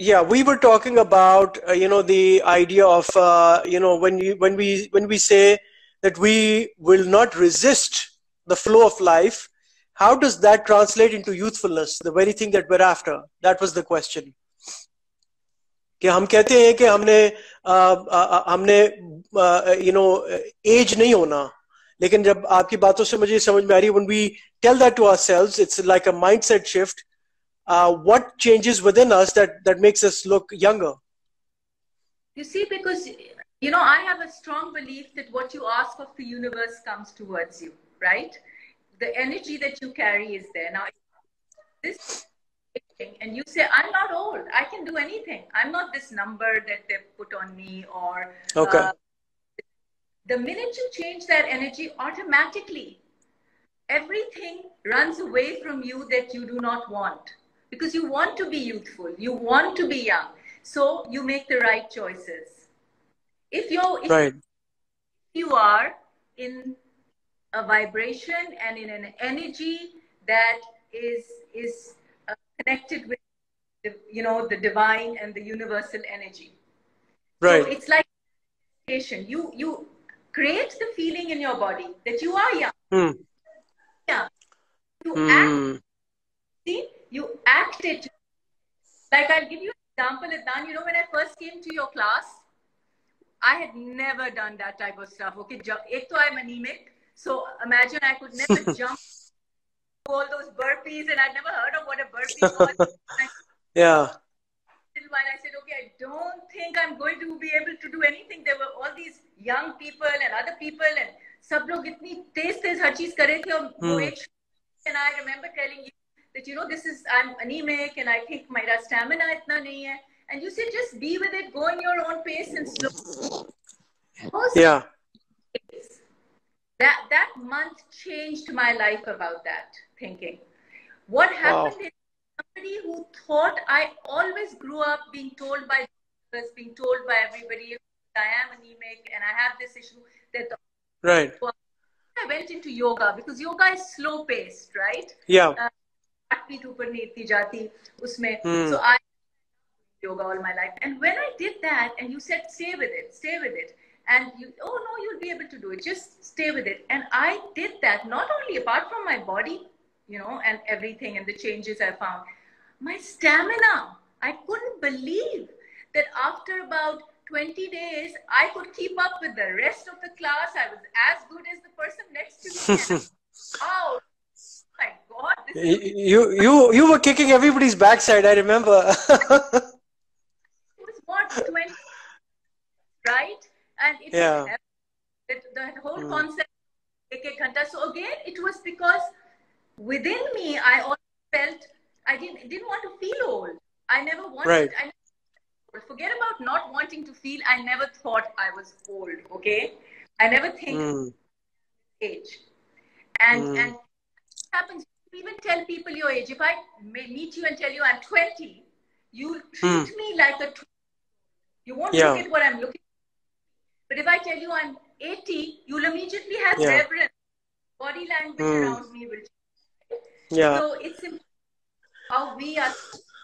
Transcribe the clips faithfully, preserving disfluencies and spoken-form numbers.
yeah, we were talking about uh, you know, the idea of uh, you know, when you when we when we say that we will not resist the flow of life, how does that translate into youthfulness, the very thing that we're after? That was the question. कि हम कहते हैं कि हमने आ, आ, हमने you know as नहीं होना, लेकिन जब आपकी बातों से मुझे समझ में आ रही है, when we tell that to ourselves, it's like a mindset shift. Uh, what changes within us that that makes us look younger? You see, because you know, I have a strong belief that what you ask of the universe comes towards you, right? The energy that you carry is there. Now, this and you say, I'm not old, I can do anything, I'm not this number that they've put on me, or Okay. uh, the minute you change that energy, automatically everything runs away from you that you do not want, because you want to be youthful, you want to be young, so you make the right choices. If you're if Right. you are in a vibration and in an energy that is is uh, connected with the, you know, the divine and the universal energy, Right. so it's like you you create the feeling in your body that you are young. Hmm. Yeah, you Hmm. act. See, you act it. Like, I'll give you an example, Adnan. You know, when I first came to your class, I had never done that type of stuff. Okay, ek to I'm anemic, so imagine I could never jump all those burpees, and I'd never heard of what a burpee was. Yeah. While I said, okay, I don't think I'm going to be able to do anything. There were all these young people and other people, and sab log itni tez tez har cheez kar rahe the, aur wo ek, and I remember telling you that, you know, this is, I'm anemic and I think my stamina itna nahi hai, and you said, just be with it, go in your own pace and slow. Yeah. That that month changed my life about that thinking. What happened Wow. is, somebody who thought, I always grew up being told by others, being told by everybody, I am anemic and I have this issue. That the, right. I went into yoga because yoga is slow paced, right? Yeah. Uh, usme. Hmm. So I yoga all my life, and when I did that, and you said, stay with it, stay with it, and you, oh no, you'll be able to do it, just stay with it, and I did that. Not only apart from my body, you know, and everything and the changes I found, my stamina, I couldn't believe that after about twenty days, I could keep up with the rest of the class. I was as good as the person next to me. Wow, oh my God. This is you, you, you were kicking everybody's backside, I remember. It was what, twenty, right? And it yeah. was the, the whole mm. concept. So again, it was because within me, I always felt I didn't didn't want to feel old. I never wanted. Right. I never, forget about not wanting to feel. I never thought I was old. Okay, I never think mm. age. And mm. and what happens? You even tell people your age. If I may meet you and tell you I'm twenty, you treat mm. me like a. You won't yeah. look at what I'm looking. But if I tell you I'm eighty, you'll immediately have yeah. reverence. Body language mm. around me will change. Yeah. So it's how we are.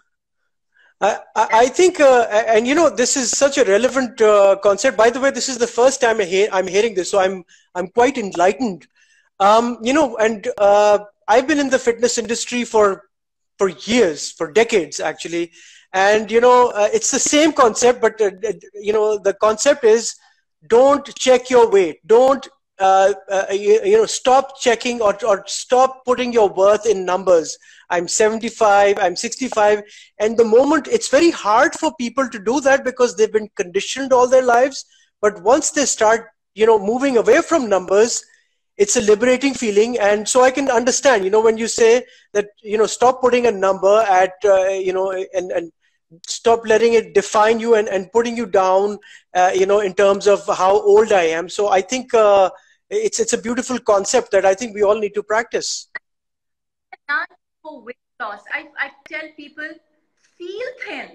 I, I, I think, uh, and you know, this is such a relevant uh, concept. By the way, this is the first time I hear, I'm hearing this, so I'm I'm quite enlightened. Um, you know, and uh, I've been in the fitness industry for for years, for decades actually, and you know, uh, it's the same concept, but uh, you know, the concept is, don't check your weight, don't uh, uh, you, you know, stop checking or or stop putting your worth in numbers. I'm seventy-five, I'm sixty-five, and the moment, it's very hard for people to do that because they've been conditioned all their lives. But once they start, you know, moving away from numbers, it's a liberating feeling. And so I can understand, you know, when you say that, you know, stop putting a number at, uh, you know, and, and stop letting it define you and, and putting you down, uh, you know, in terms of how old I am. So I think uh, it's, it's a beautiful concept that I think we all need to practice. For weight loss, I, I tell people, feel thin.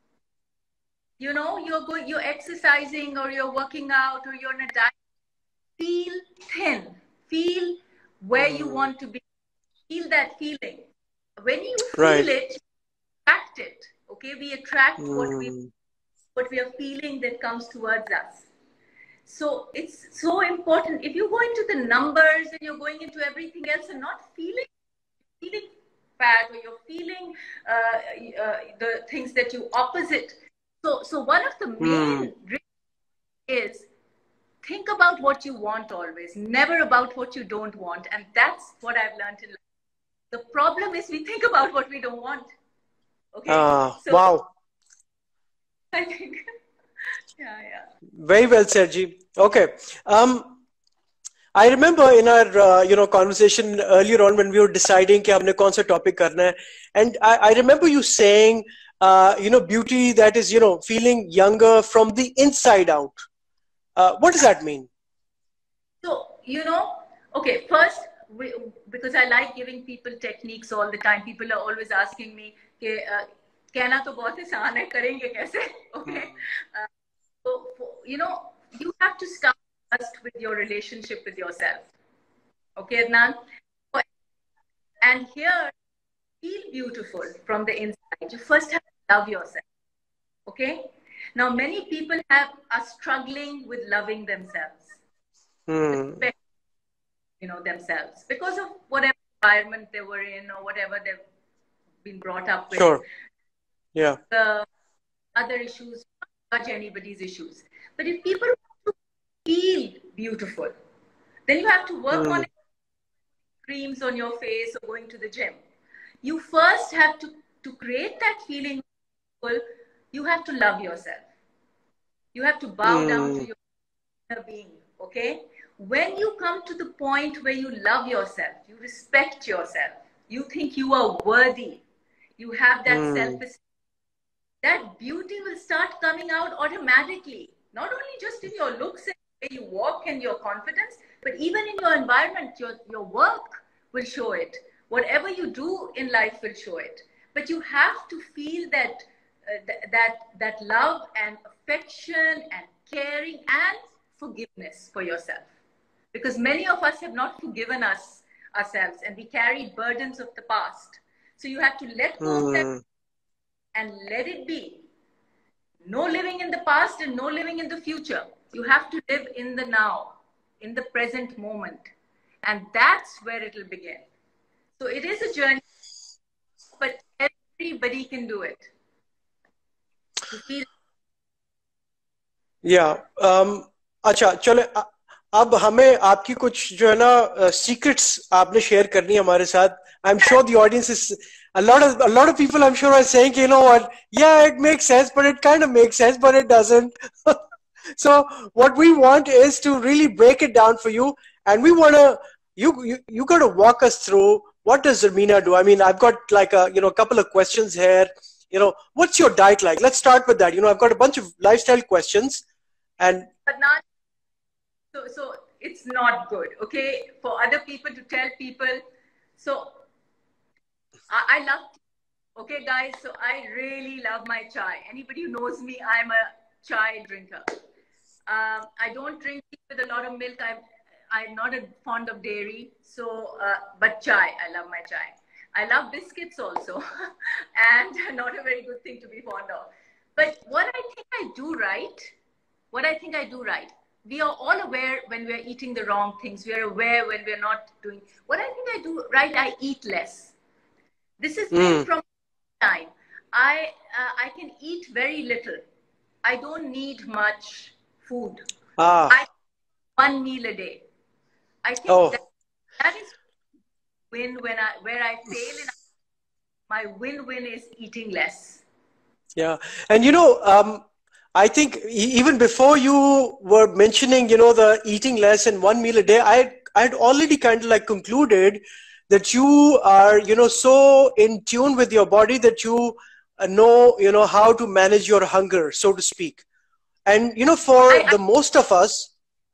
You know, you're going, you're exercising or you're working out or you're on a diet. Feel thin. Feel where mm. you want to be. Feel that feeling. When you feel right. it, act it. Okay, we attract what we Mm. what we are feeling that comes towards us. So it's so important. If you go into the numbers and you're going into everything else and not feeling feeling fat, or you're feeling uh, uh, the things that you opposite. So so one of the Mm. main is think about what you want always, never about what you don't want. And that's what I've learned in life. The problem is we think about what we don't want. Okay. Ah, So wow. I think, yeah, yeah. Very well said, Ji. Okay. Um, I remember in our uh, you know conversation earlier on when we were deciding कि हमने कौन सा topic करना है, and I, I remember you saying uh, you know beauty that is you know feeling younger from the inside out. Uh, what does that mean? So, you know, okay, first, we, because I like giving people techniques all the time. People are always asking me, कि, uh, कहना तो बहुत आसान है, करेंगे कैसे? Okay. Uh, so, for, you know, you have to start first with your relationship with yourself. Okay, Adnan? And here, feel beautiful from the inside. You first have to love yourself. Okay? Now, many people have are struggling with loving themselves. Hmm. You know, themselves because of whatever environment they were in or whatever they've been brought up with. Sure. Yeah. The other issues, not judge anybody's issues. But if people want to feel beautiful, then you have to work Hmm. on it, creams on your face or going to the gym. You first have to, to create that feeling beautiful, you have to love yourself. You have to bow Hmm. down to your inner being, okay? When you come to the point where you love yourself, you respect yourself, you think you are worthy, you have that Hmm. self-esteem, that beauty will start coming out automatically. Not only just in your looks and the way you walk and your confidence, but even in your environment, your, your work will show it. Whatever you do in life will show it. But you have to feel that, uh, th that, that love and affection and caring and forgiveness for yourself. Because many of us have not forgiven us ourselves and we carry burdens of the past. So you have to let go of that Hmm. and let it be. No living in the past and no living in the future. You have to live in the now, in the present moment. And that's where it will begin. So it is a journey, but everybody can do it. To feel. Yeah. Um, अच्छा चलो अ- अब हमें आपकी कुछ जो है ना secrets आपने शेयर करनी है हमारे साथ. I'm sure the audience is a lot of a lot of people I'm sure are saying you know what, yeah, it makes sense but it kind of makes sense but it doesn't. So what we want is to really break it down for you, and we want to you you you got to walk us through what does Zarmeena do. I mean, I've got like a you know couple of questions here. You know, what's your diet like? Let's start with that. You know, I've got a bunch of lifestyle questions, and But not, so, so it's not good, okay, for other people to tell people. So I, I love, okay, guys, so I really love my chai. Anybody who knows me, I'm a chai drinker. Um, I don't drink tea with a lot of milk. I'm, I'm not a fond of dairy. So, uh, but chai, I love my chai. I love biscuits also, and not a very good thing to be fond of. But what I think I do right, what I think I do right, we are all aware when we're eating the wrong things. We are aware when we're not doing. What I think I do right, I eat less. This has been mm, from time. I uh, I can eat very little. I don't need much food. ah, I one meal a day. I think that oh, that is win when I where I fail in my win-win is eating less. yeah, and you know, um, I think e- even before you were mentioning, you know, the eating less and one meal a day, I I had already kind of like concluded that you are, you know, so in tune with your body that you uh, know, you know, how to manage your hunger, so to speak. And you know, for I, the most of us,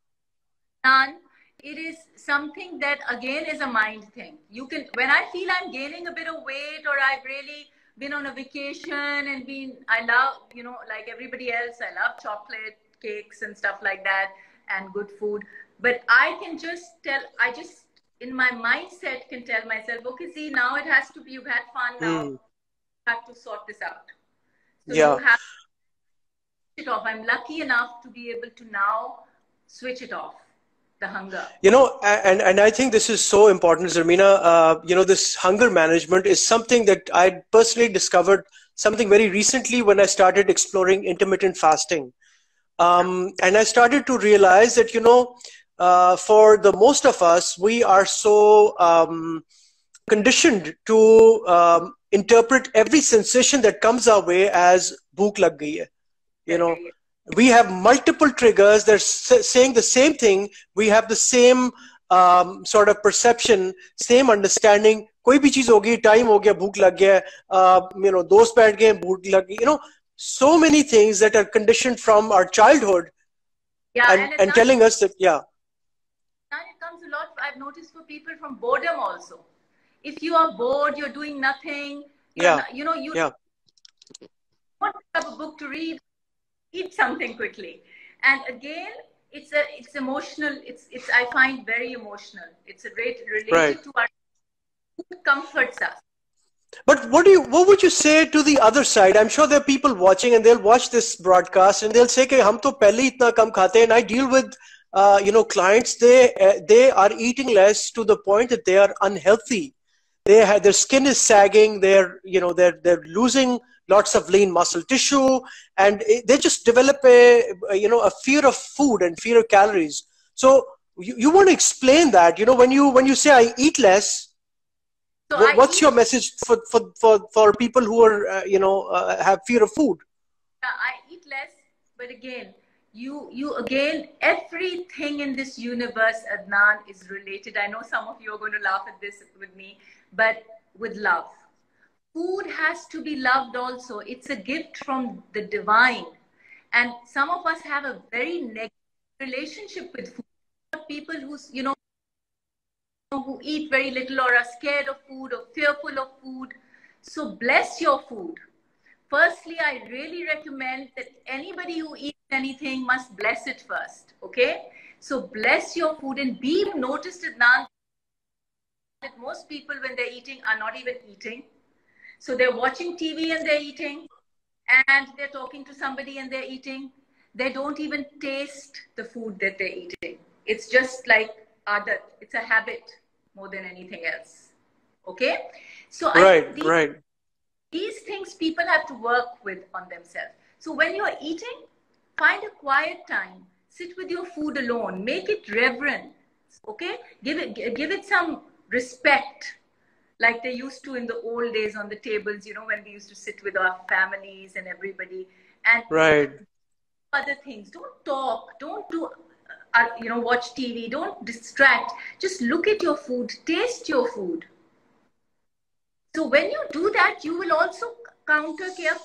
I it is something that again is a mind thing. You can when I feel I'm gaining a bit of weight or I've really been on a vacation and been I love, you know, like everybody else, I love chocolate, cakes and stuff like that and good food. But I can just tell I just in my mindset can tell myself, okay, see now it has to be you've had fun now. hmm, Have to sort this out. So Yeah. you have to switch it off. I'm lucky enough to be able to now switch it off, the hunger. You know, and, and I think this is so important, Zarmeena. Uh, you know, this hunger management is something that I personally discovered something very recently when I started exploring intermittent fasting. Um, and I started to realize that, you know, uh, for the most of us, we are so um, conditioned to um, interpret every sensation that comes our way as bhook lag gayi hai. You know, we have multiple triggers. They're saying the same thing. We have the same um, sort of perception, same understanding. कोई भी चीज होगी, time हो गया, भूख लग गया, uh, you know, दोस्त बैठ गए, भूख लग गई. You know, so many things that are conditioned from our childhood, Yeah, and and it and comes, telling us that, yeah, and it comes a lot. I've noticed for people from boredom also. If you are bored, you're doing nothing. You're yeah, not, you know, you yeah, want to have a book to read, eat something quickly. And again, it's a it's emotional. It's it's I find very emotional. It's a rate right. related to our food comforts us. But what do you, what would you say to the other side? I'm sure there are people watching and they'll watch this broadcast and they'll say, "कि हम तो पहले ही इतना कम खाते हैं." And I deal with, uh, you know, clients. They uh, they are eating less to the point that they are unhealthy. They have, their skin is sagging. They're, you know, they're they're losing lots of lean muscle tissue, and they just develop a, you know, a fear of food and fear of calories. So you, you want to explain that, you know, when you when you say I eat less. So What, I what's eat, your message for, for, for, for people who are, uh, you know, uh, have fear of food? I eat less, but again, you you again, everything in this universe, Adnan, is related. I know some of you are going to laugh at this with me, but with love. Food has to be loved also. It's a gift from the divine. And some of us have a very negative relationship with food. People who's, you know, who eat very little or are scared of food or fearful of food. So bless your food. Firstly, I really recommend that anybody who eats anything must bless it first. Okay? So bless your food, and be noticed, Adnan, that most people when they're eating are not even eating. So they're watching T V and they're eating, and they're talking to somebody and they're eating. They don't even taste the food that they're eating. It's just like adat. It's a habit more than anything else. Okay? So I Right, think these, right. these things people have to work with on themselves. So when you're eating, find a quiet time. Sit with your food alone. Make it reverent. Okay? Give it, give it some respect, like they used to in the old days on the tables, you know, when we used to sit with our families and everybody. And Right. other things, don't talk, don't do, uh, you know, watch T V, don't distract. Just look at your food, taste your food. So when you do that, you will also counter care.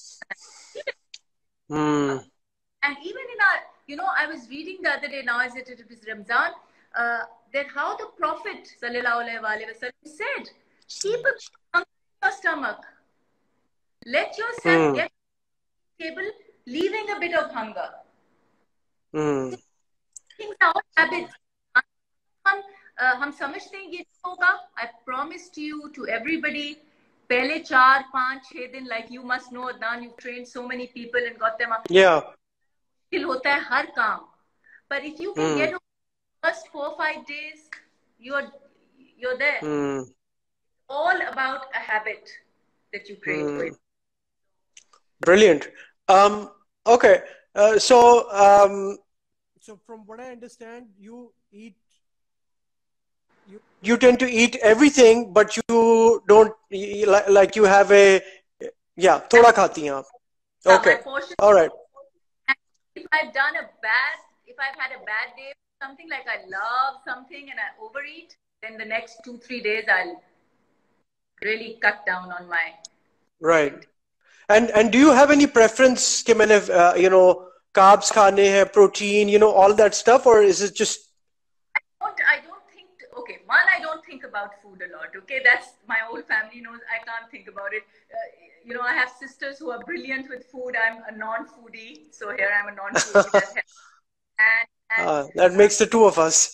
Mm. And even in our, you know, I was reading the other day, now as it is Ramzan, uh, that how the Prophet sallallahu alaihi wasallam said, keep a hunger in your stomach. Let yourself Mm. get table, leaving a bit of hunger. Mm. Things are habits. हम हम समझते हैं ये होगा. I promise to you, to everybody, पहले चार पांच छह दिन, like you must know, Adnan, you've trained so many people and got them up. Yeah. मुश्किल होता है हर काम. But if you can Mm. get over the first four five days, you're you're there. Mm. All about a habit that you create Mm. with. Brilliant. Um, okay. Uh, so, um, so from what I understand, you eat, you, you tend to eat everything, but you don't, like, like you have a, yeah, thoda khati hain aap. Yeah, Okay. my portion. All right. If I've done a bad, if I've had a bad day, something like I love something and I overeat, then the next two, three days I'll really cut down on my. Right. And and do you have any preference कि मैंने uh, you know, carbs खाने हैं, protein, you know, all that stuff, or is it just? I don't. I don't think. Okay, one, I don't think about food a lot. Okay, that's my whole family knows. I can't think about it. Uh, you know, I have sisters who are brilliant with food. I'm a non-foodie, so here I'm a non-foodie. That helps. And, and Uh, that makes the two of us.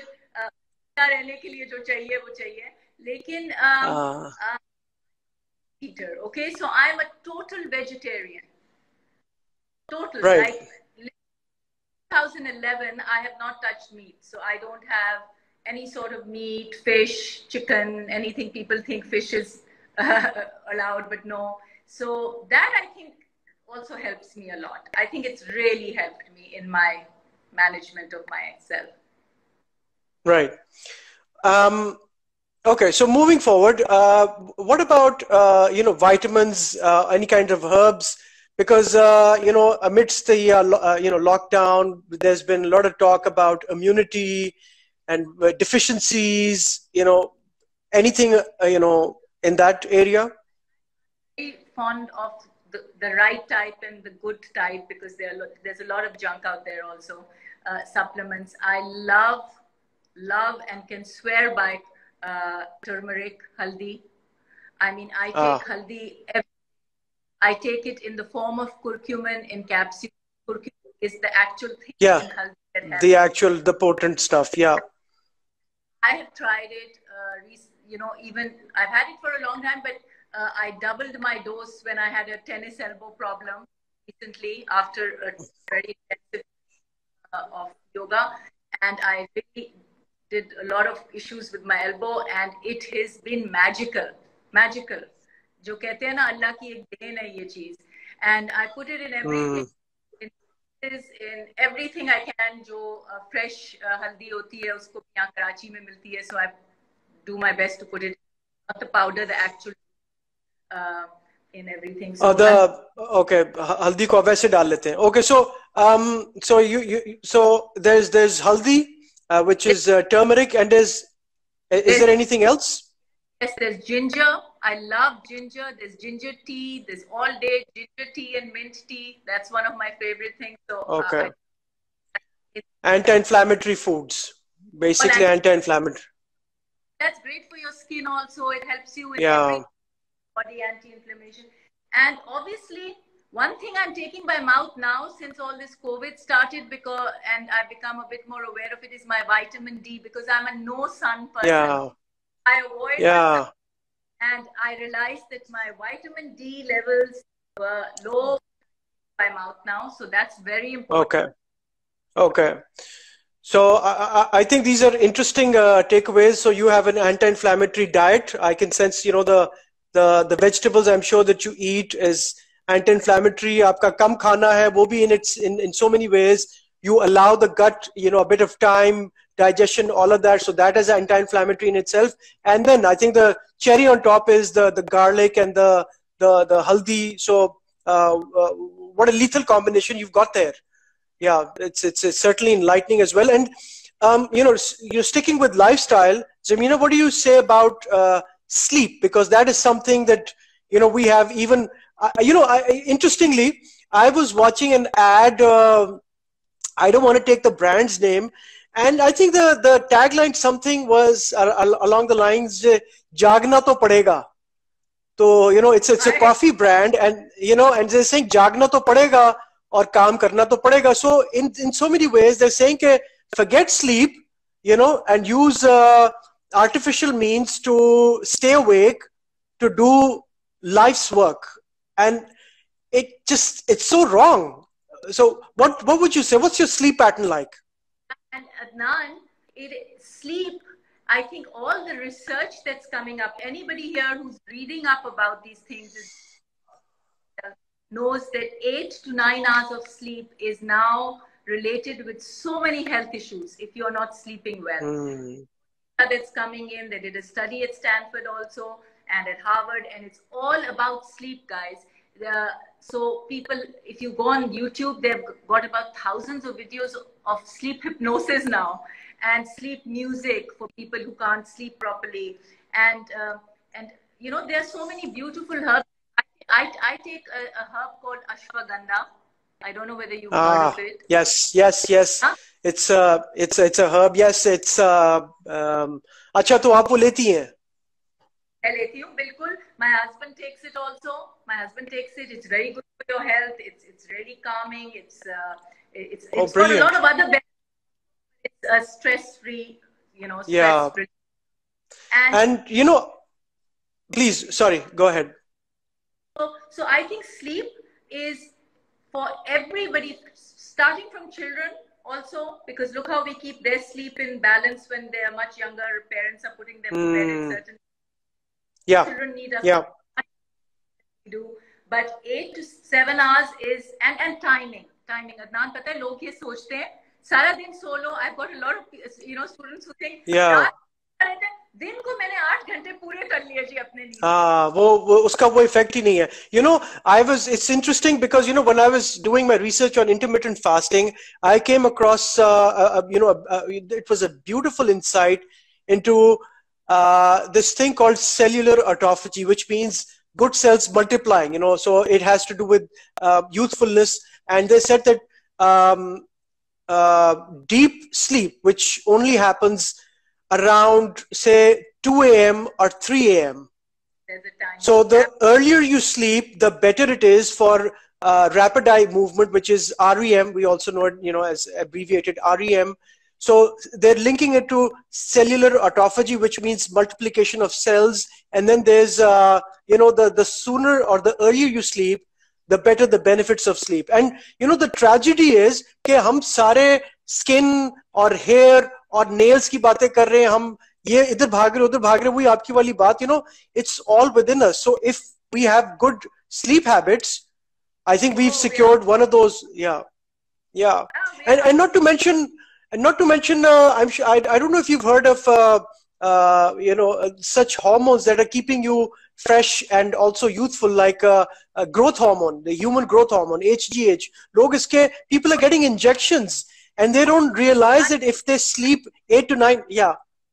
रहने के लिए जो चाहिए वो चाहिए. लेकिन um, uh, uh, eater. Okay, so I'm a total vegetarian. Total. Right. Like twenty eleven, I have not touched meat, so I don't have any sort of meat, fish, chicken, anything people think fish is uh, allowed, but no. So that I think also helps me a lot. I think it's really helped me in my management of myself. Right. Um, okay. So moving forward, uh, what about uh, you know vitamins, uh, any kind of herbs? Because uh, you know amidst the uh, lo- uh, you know lockdown, there's been a lot of talk about immunity and uh, deficiencies. You know, anything uh, you know in that area? Very fond of the, the right type and the good type because there are, there's a lot of junk out there also. Uh, supplements. I love, love and can swear by uh, turmeric, haldi. I mean, I take Ah, haldi. Every, I take it in the form of curcumin in capsule. Curcumin is the actual thing yeah, in haldi that the helps. actual the potent stuff. Yeah. I have tried it. Uh, you know, even I've had it for a long time, but uh, I doubled my dose when I had a tennis elbow problem recently after a very intensive uh, of yoga, and I really did a lot of issues with my elbow, and it has been magical, magical. जो कहते हैं ना अल्लाह की एक then है ये चीज, and I put it in everything. Mm. In, in everything I can. जो uh, fresh uh, हल्दी होती है उसको यहाँ कराची में मिलती है, so I do my best to put it, not the powder, the actual uh, in everything. Uh, So the I'm okay, ह- हल्दी को वैसे डाल लेते हैं. Okay, so um, so you you so there's there's haldi, uh, which is uh, turmeric, and there's is there's there anything else? yes, there's ginger. I love ginger. There's ginger tea. There's all day ginger tea and mint tea. That's one of my favorite things. So uh, Okay, I, it's anti-inflammatory foods, all basically anti. anti-inflammatory. That's great for your skin. Also, it helps you in Yeah, every body anti-inflammation. And obviously, one thing I'm taking by mouth now since all this COVID started, because and I've become a bit more aware of it, is my vitamin D because I'm a no sun person. yeah, I avoid the sun, yeah. and I realized that my vitamin D levels were low by mouth now, so that's very important. Okay, okay. So I, I I think these are interesting uh, takeaways. So you have an anti-inflammatory diet. I can sense, you know, the the the vegetables I'm sure that you eat is anti-inflammatory. आपका कम खाना है, वो भी in its in in so many ways. You allow the gut, you know, a bit of time, digestion, all of that. So that is anti-inflammatory in itself. And then I think the cherry on top is the the garlic and the the the haldi. So uh, uh, what a lethal combination you've got there. Yeah, it's, it's it's certainly enlightening as well. And um, you know, you're sticking with lifestyle. Zamina, what do you say about uh, sleep? Because that is something that you know we have even. Uh, you know, I, interestingly, I was watching an ad. Uh, I don't want to take the brand's name, and I think the the tagline something was uh, along the lines, "Jagna to padega." So you know, it's it's a coffee brand, and you know, and they're saying "Jagna to padega." और काम करना तो पड़ेगा. So in in so many ways they're saying कि forget sleep, you know, and use uh, artificial means to stay awake to do life's work, and it just it's so wrong. So what what would you say? What's your sleep pattern like? And Adnan, it sleep. I think all the research that's coming up. Anybody here who's reading up about these things is knows that eight to nine hours of sleep is now related with so many health issues if you're not sleeping well. Mm. That's coming in. They did a study at Stanford also and at Harvard, and it's all about sleep, guys. Uh, so people, if you go on YouTube, they've got about thousands of videos of sleep hypnosis now and sleep music for people who can't sleep properly. And, uh, and you know, there are so many beautiful herbs. I, I take a, a herb called ashwagandha. I don't know whether you've Ah, heard of it. yes, yes, yes. Huh? It's a, it's it's a herb. Yes, it's uh, um. अच्छा तो आप वो लेती हैं? मैं लेती हूँ बिल्कुल. My husband takes it also. My husband takes it. It's very good for your health. It's it's really calming. It's uh, it's it's Oh, got a brilliant. lot of other benefits. It's a stress-free, you know, Yeah. stress-free. And And you know, please, sorry, go ahead. So, so I think sleep is for everybody, starting from children also, because look how we keep their sleep in balance when they are much younger. Parents are putting them to bed at Hmm. certain. Yeah. Children need us Yeah. to do, but eight to seven hours is and and timing. Timing. Adnan, पता है लोग ये सोचते हैं सारा दिन सो लो. I've got a lot of you know students who think Yeah. दिन को मैंने आठ घंटे पूरे कर लिए जी अपने लिए. हाँ, वो, वो उसका वो इफेक्ट ही नहीं है. You know, I was. It's interesting because you know when I was doing my research on intermittent fasting, I came across uh, uh, you know uh, it was a beautiful insight into uh, this thing called cellular autophagy, which means good cells multiplying. You know, so it has to do with uh, youthfulness, and they said that um, uh, deep sleep, which only happens around say two A M or three A M. There's a time. So the earlier you sleep, the better it is for uh, rapid eye movement, which is R E M. We also know it, you know, as abbreviated R E M. So they're linking it to cellular autophagy, which means multiplication of cells. And then there's, uh, you know, the, the sooner or the earlier you sleep, the better the benefits of sleep. And, you know, the tragedy is that hum sare skin or hair और nails की बातें कर रहे हैं हम ये इधर भाग रहे उधर भाग रहे वही आपकी वाली बात you know it's all within us. So if we have good sleep habits, I think we've Oh, secured one of those. Yeah, yeah. And and not to mention and not to mention uh, I'm sure I, I don't know if you've heard of uh, uh, you know uh, such hormones that are keeping you fresh and also youthful, like uh, uh, growth hormone, the human growth hormone, H G H. Log iske, people are getting injections and they don't realize it if they sleep eight to nine. Yeah.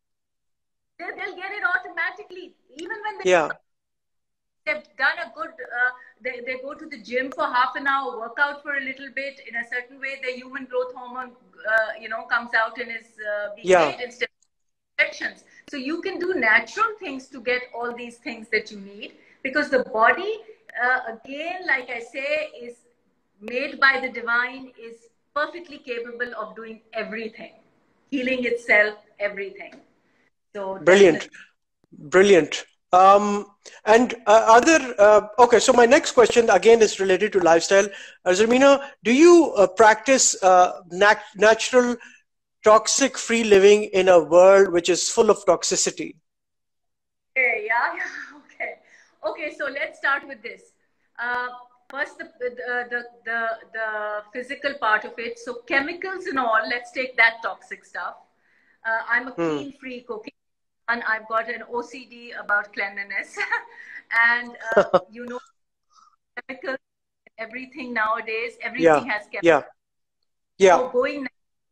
They'll, they'll get it automatically. Even when they, Yeah. they've done a good, uh, they, they go to the gym for half an hour, work out for a little bit. In a certain way, their human growth hormone, uh, you know, comes out and is uh, being Yeah. made instead of injections. So you can do natural things to get all these things that you need, because the body, uh, again, like I say, is made by the divine, is perfectly capable of doing everything, healing itself, everything. So Brilliant. definitely. Brilliant. Um, and uh, other, uh, okay, so my next question again is related to lifestyle. Uh, Zarmeena, do you uh, practice uh, nat natural, toxic-free living in a world which is full of toxicity? Okay, yeah, yeah, okay. Okay, so let's start with this. Uh, first, the, the, the, the, the physical part of it. So chemicals and all, let's take that toxic stuff. Uh, I'm a clean, free cooking. And I've got an O C D about cleanliness. And uh, you know, chemicals, everything nowadays, everything Yeah. has chemicals. Yeah. Yeah. So going,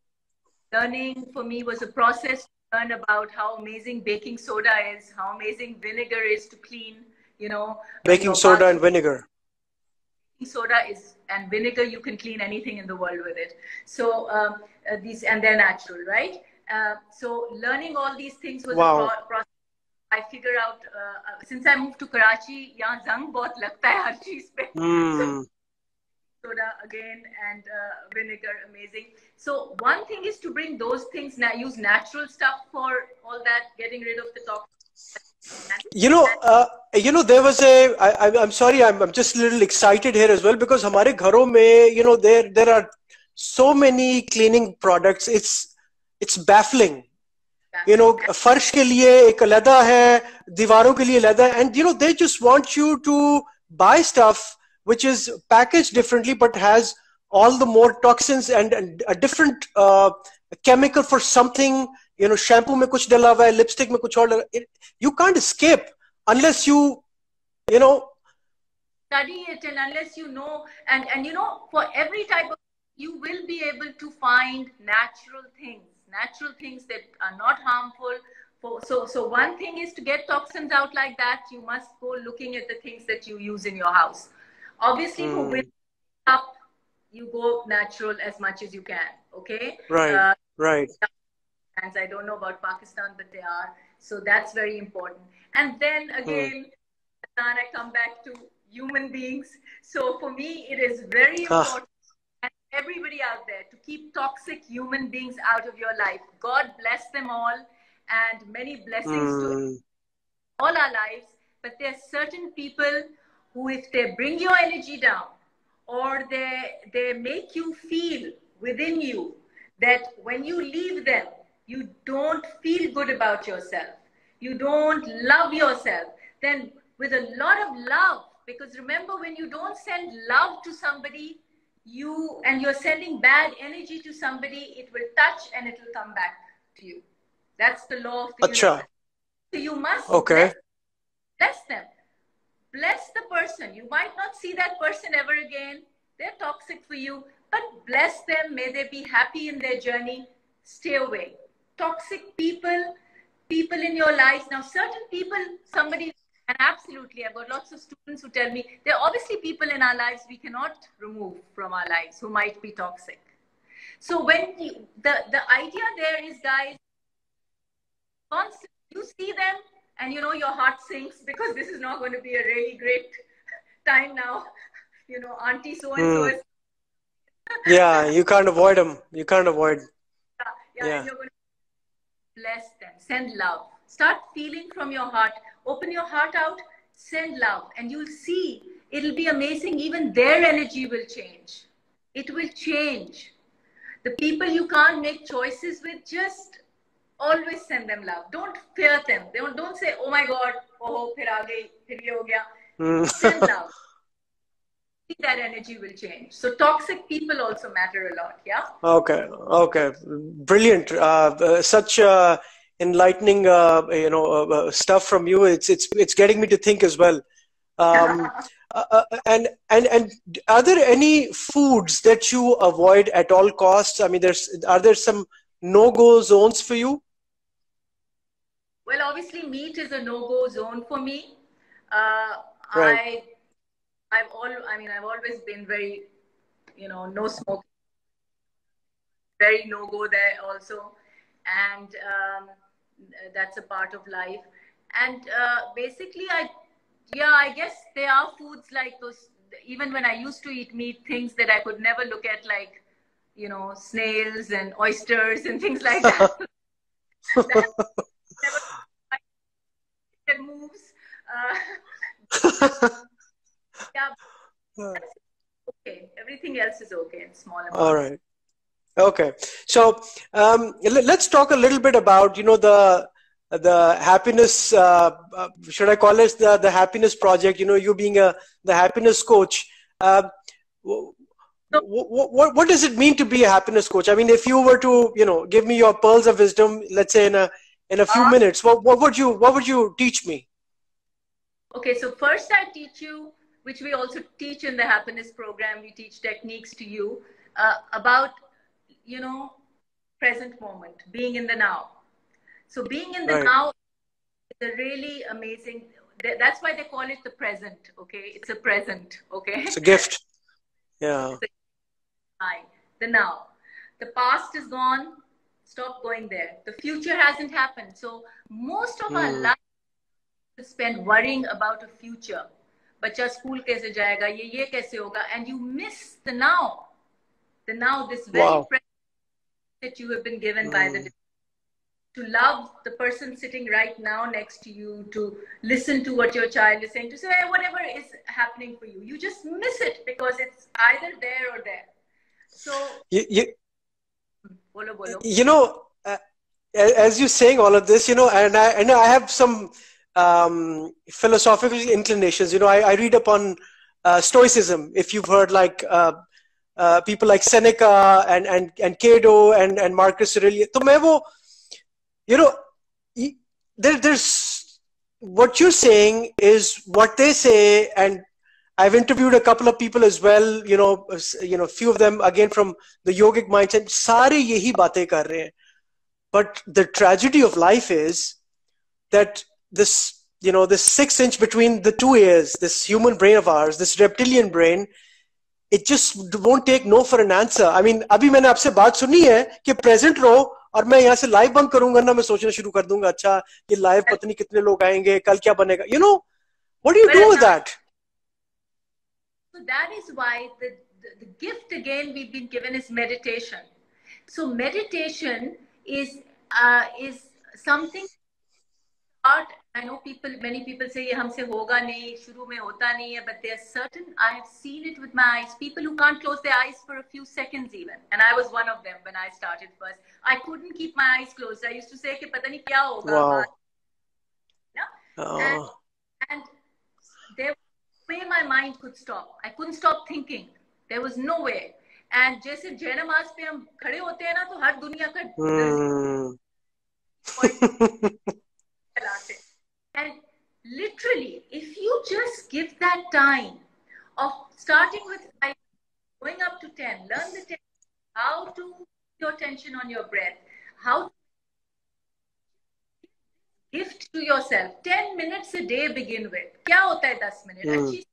learning for me was a process to learn about how amazing baking soda is, how amazing vinegar is to clean, you know. Baking soda and vinegar. Baking soda is, and vinegar, you can clean anything in the world with it. So um, uh, these, and they're natural, right? Uh, so learning all these things was Wow. a pro process. I figure out, uh, since I moved to Karachi, यहाँ zang बहुत लगता है हर चीज़ पे. Mm. So, soda again and uh, vinegar, amazing. So one thing is to bring those things, na use natural stuff for all that, getting rid of the toxins. You know, uh, you know, there was a. I, I, I'm sorry, I'm, I'm just a little excited here as well because हमारे घरों में, you know, there there are so many cleaning products. It's it's baffling. You know, फर्श के लिए एक अलग है, दीवारों के लिए अलग है, and you know they just want you to buy stuff which is packaged differently but has all the more toxins and, and a different uh, chemical for something. You know, shampoo में कुछ डला हुआ है, lipstick में कुछ और डला. It, you can't escape unless you, you know, study it, and unless you know, and and you know, for every type of, you will be able to find natural things. Natural things that are not harmful. For, so, so one thing is to get toxins out like that. You must go looking at the things that you use in your house. Obviously, mm. for women up, you go natural as much as you can. Okay. Right. Uh, right. And I don't know about Pakistan, but they are. So that's very important. And then again, mm. then I come back to human beings. So for me, it is very important. Ah. Everybody out there to keep toxic human beings out of your life. God bless them all and many blessings mm. to all our lives. But there are certain people who, if they bring your energy down, or they, they make you feel within you that when you leave them, you don't feel good about yourself, you don't love yourself, then with a lot of love, because remember, when you don't send love to somebody, you, and you're sending bad energy to somebody, it will touch and it will come back to you. That's the law of the Achha. universe. So you must Okay. bless, bless them. Bless the person. You might not see that person ever again. They're toxic for you, but bless them. May they be happy in their journey. Stay away. Toxic people, people in your lives. Now, certain people, somebody, and absolutely, I've got lots of students who tell me, there are obviously people in our lives we cannot remove from our lives who might be toxic. So when you, the, the idea there is, guys, constantly you see them, and you know your heart sinks, because this is not going to be a really great time now. You know, auntie so-and-so Mm. is... Yeah, you can't avoid them. You can't avoid. Yeah, yeah, Yeah. and you're going to bless them. Send love. Start feeling from your heart. Open your heart out. Send love. And you'll see, it'll be amazing. Even their energy will change. It will change. The people you can't make choices with, just always send them love. Don't fear them. Don't, don't say, oh my God, oh, phir aa gayi, phir ye ho gaya. Mm. Send love. That energy will change. So toxic people also matter a lot. Yeah. Okay. Okay. Brilliant. Uh, uh, such uh, enlightening, uh, you know, uh, uh, stuff from you. It's it's it's getting me to think as well. Um, uh, uh, and and and are there any foods that you avoid at all costs? I mean, there's are there some no-go zones for you? Well, obviously, meat is a no-go zone for me. Uh, Right. I, I've all, I mean, I've always been very, you know, no smoking, very no-go there also, and um, that's a part of life. And uh, basically, I, yeah, I guess there are foods like those. Even when I used to eat meat, things that I could never look at, like, you know, snails and oysters and things like that. That never that moves. Uh, yeah, that's okay. Everything else is okay in small amounts. All right. Okay. So um, let- let's talk a little bit about, you know, the the happiness. Uh, uh, should I call it the the happiness project? You know, you being a the happiness coach. Uh, what, what what does it mean to be a happiness coach? I mean, if you were to, you know, give me your pearls of wisdom, let's say in a in a few Uh, minutes, what what would you what would you teach me? Okay, so first I teach you, which we also teach in the happiness program, we teach techniques to you uh, about, you know, present moment, being in the now. So being in the Right. now is a really amazing, that's why they call it the present, okay? It's a present, okay? It's a gift. Yeah. It's a time, the now. The past is gone, stop going there. The future hasn't happened. So most of our Hmm. life spend worrying about a future. Bacha school kaise jayega, ye ye kaise hoga, and you miss the now. The now, this very Wow. present that you have been given by the, to love the person sitting right now next to you, to listen to what your child is saying, to say whatever is happening for you. You just miss it because it's either there or there. So, You, you, bolo, bolo. you know, uh, as you're saying all of this, you know, and I, and I have some um, philosophical inclinations. You know, I, I read upon uh, Stoicism. If you've heard, like uh, uh, people like Seneca and and and Cato and and Marcus Aurelius. तो मैं वो, you know, there there's what you're saying is what they say, and I've interviewed a couple of people as well. You know, you know, few of them again from the yogic mindset. सारे यही बातें कर रहे हैं. But the tragedy of life is that this, you know, this six inch between the two ears, this human brain of ours, this reptilian brain, it just won't take no for an answer. I mean, अभी मैंने आपसे बात सुनी है कि present रहो, और मैं यहाँ से live बंद करूँगा ना, मैं सोचना शुरू कर दूँगा, अच्छा ये live पता नहीं कितने लोग आएंगे, कल क्या बनेगा? You know, what do you do with that? So that is why the, the, the gift again we've been given is meditation. So meditation is uh, is something start, I know people, many people say, ये हमसे होगा नहीं, शुरू में होता नहीं है, but there's certain, I have seen it with my eyes, people who can't close their eyes for a few seconds even. And I was one of them when I started first. I couldn't keep my eyes closed. I used to say कि पता नहीं क्या होगा. Wow. Oh. And, and there was no way my mind could stop. I couldn't stop thinking. There was no way. And जैसे जय नमाज पे हम खड़े होते हैं ना, तो हर दुनिया का Hmm. And literally, if you just give that time of starting with five, going up to ten, learn the ten, how to put your attention on your breath, how to gift to yourself. Ten minutes a day begin with. क्या होता है दस minute? अच्छी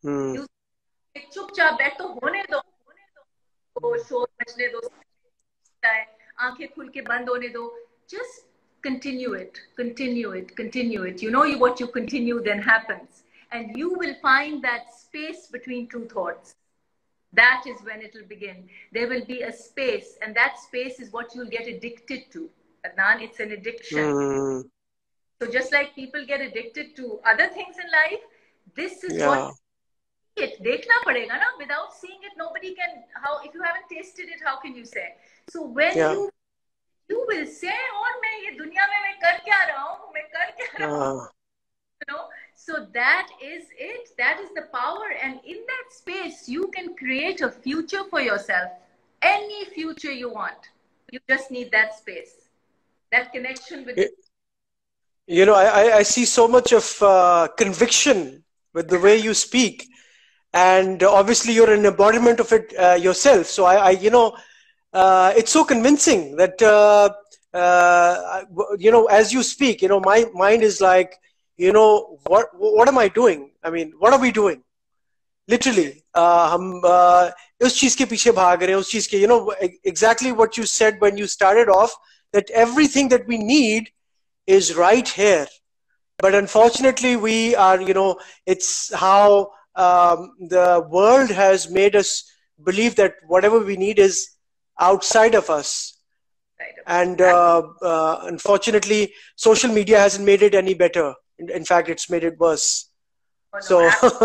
चुपचाप बैठो, होने दो, होने दो, शोर मचने दो, आंखें खुल के बंद होने दो. Just continue it, continue it, continue it. You know what you continue then happens. And you will find that space between two thoughts. That is when it will begin. There will be a space, and that space is what you'll get addicted to. Adnan, it's an addiction. Mm. So just like people get addicted to other things in life, this is yeah. what it. Dekhna padega na? Without seeing it, nobody can. How if you haven't tasted it, how can you say? So when yeah. you you will say, "और मैं ये दुनिया में मैं कर क्या रहा हूँ? मैं कर क्या रहा हूँ?" You know. So that is it. That is the power, and in that space, you can create a future for yourself. Any future you want. You just need that space, that connection with. It, you know, I I see so much of uh, conviction with the way you speak, and obviously you're an embodiment of it uh, yourself. So I, I you know, uh, it's so convincing that uh, uh, you know, as you speak, you know, my mind is like, you know, what what am I doing? I mean, what are we doing? Literally, uh, hum uh, us cheez ke piche bhaag rahe hain, us cheez ke, you know, exactly what you said when you started off, that everything that we need is right here. But unfortunately, we are, you know, it's how um, the world has made us believe that whatever we need is outside of us. And uh, uh, unfortunately, social media hasn't made it any better. In, in fact, it's made it worse. Oh, no, so,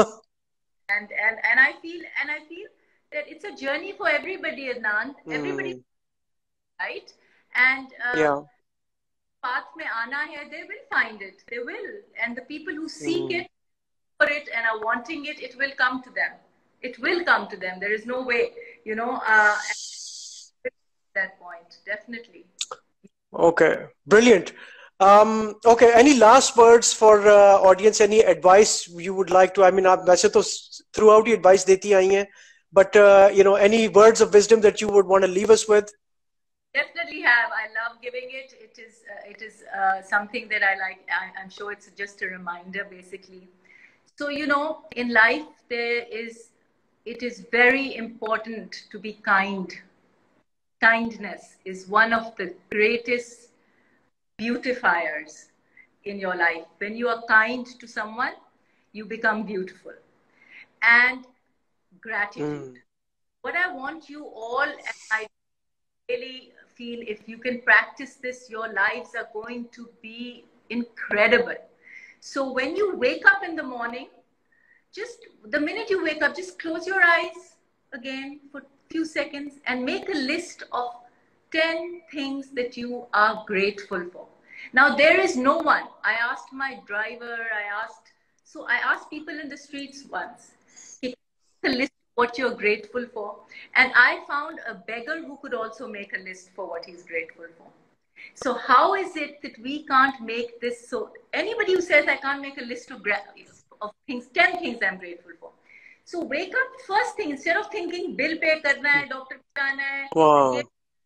and and and I feel and I feel that it's a journey for everybody, Adnan. Everybody, mm. right? And uh, yeah, path mein aana hai, they will find it. They will, and the people who seek mm. it for it and are wanting it, it will come to them. It will come to them. There is no way, you know. Uh, at that point, definitely. Okay, brilliant. Um, okay, any last words for uh, audience? Any advice you would like to? I mean, aap वैसे तो throughout the advice देती आई हैं, but uh, you know, any words of wisdom that you would want to leave us with? Definitely have. I love giving it. It is uh, it is uh, something that I like. I, I'm sure it's just a reminder, basically. So you know, in life there is, it is very important to be kind. Kindness is one of the greatest beautifiers in your life. When you are kind to someone, you become beautiful. And gratitude. Mm. What I want you all, and I really feel if you can practice this, your lives are going to be incredible. So when you wake up in the morning, just the minute you wake up, just close your eyes again for a few seconds and make a list of ten things that you are grateful for. Now, there is no one. I asked my driver, I asked, so I asked people in the streets once, make a list of what you're grateful for. And I found a beggar who could also make a list for what he's grateful for. So how is it that we can't make this? So anybody who says I can't make a list of, of things, ten things I'm grateful for. So wake up first thing, instead of thinking bill pay karna hai, doctor bachana hai, wow.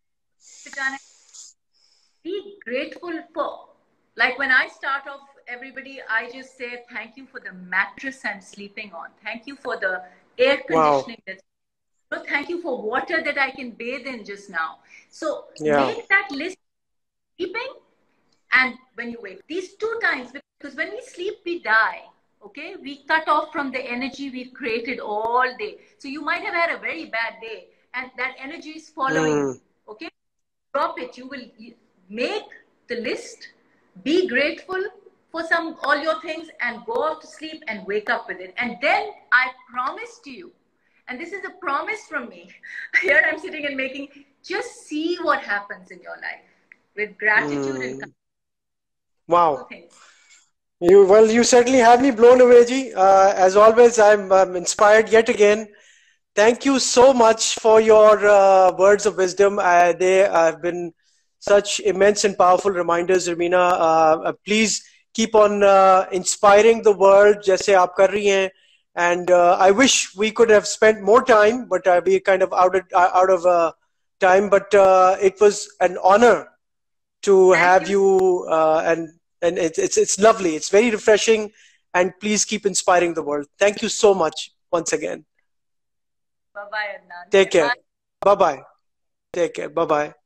Be grateful for, like when I start off everybody, I just say thank you for the mattress I'm sleeping on. Thank you for the air conditioning. Wow. That's, so thank you for water that I can bathe in just now. So yeah. Make that list sleeping and when you wake. These two times, because when we sleep, we die. Okay, we cut off from the energy we've created all day. So you might have had a very bad day and that energy is following mm. you. Okay, drop it. You will make the list. Be grateful for some all your things and go off to sleep and wake up with it. And then I promise to you, and this is a promise from me, here I'm sitting and making, just see what happens in your life with gratitude mm. and wow. You, well, you certainly have me blown away, Ji. Uh, as always, I'm, I'm inspired yet again. Thank you so much for your uh, words of wisdom. Uh, they have been such immense and powerful reminders, Rameena. Uh, uh, please keep on uh, inspiring the world, jaise aap kar rahi hain. And uh, I wish we could have spent more time, but uh, we kind of out of, uh, out of uh, time. But uh, it was an honor to Thank have you, you uh, and and it's, it's it's lovely. It's very refreshing, and please keep inspiring the world. Thank you so much once again. Bye bye, Adnan. Take care. Bye bye. Take care. Bye bye.